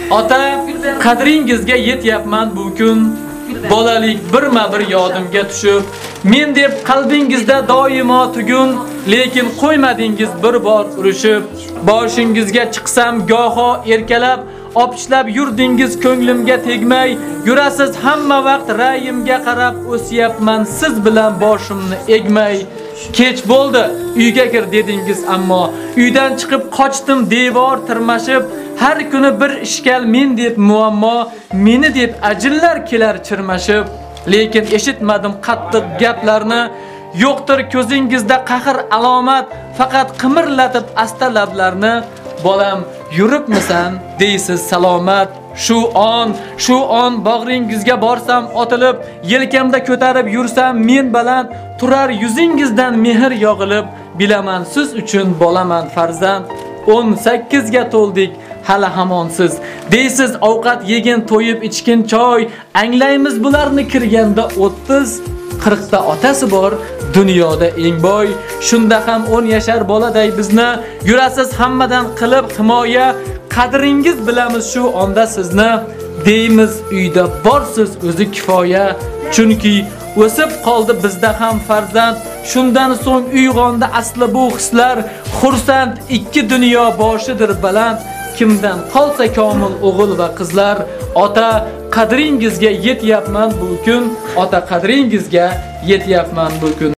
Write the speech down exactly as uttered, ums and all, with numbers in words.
Ota, qadringizga yetyapman bu kun. Bolalik birma-bir yodimga tushib, men deb qalbingizda doimo tugun, lekin qo'ymadingiz bir bor urushib. Boshingizga chiqsam goho erkalab, opichlab yurdingiz ko'nglimga tegmay, yurasiz hamma vaqt ra'yimga qarab o'syapman siz bilan boshimni egmay. Kech bo'ldi, uyga kir dedingiz ammo uydan chiqib qochdim devor tirmashib, har kuni bir ishkal men deb muammo, meni deb ajinlar kelar chirmashib. Lekin eshitmadim qattiq gaplarni, yo'qdir ko'zingizda qahr alomat, faqat qimirlatib asta lablarni. Bolam, yuribmisan deysiz salomat. Shu on, shu on bag'ringizga borsam otilib, yelkamda ko'tarib yursam men baland, turar yuzingizdan mehr yog'ilib, bilaman siz uchun bolaman farzand. o'n sakkiz ga to'ldik, hali hamonsiz. Deysiz ovqat yegin, to'yib ichkin choy, anglaymiz bularni kirganda o'ttiz. qirq ta otasi bor, dunyoda eng boy. Shunda ham o'n yashar boladay bizni yurasiz hammadan qilib himoya. Qadringiz bilamiz shu onda sizni, deymiz uyda borsiz o'zi kifoya. Chunki o'sib qoldi bizda ham farzand. Shundan so'ng uyg'ondi asli bu hislar, xursand ikki dunyo boshidir baland. Kimdan qolsa komil o'g'il va qizlar, ota qadringizga yetyapman bu kun, ota qadringizga yetyapman bu kun.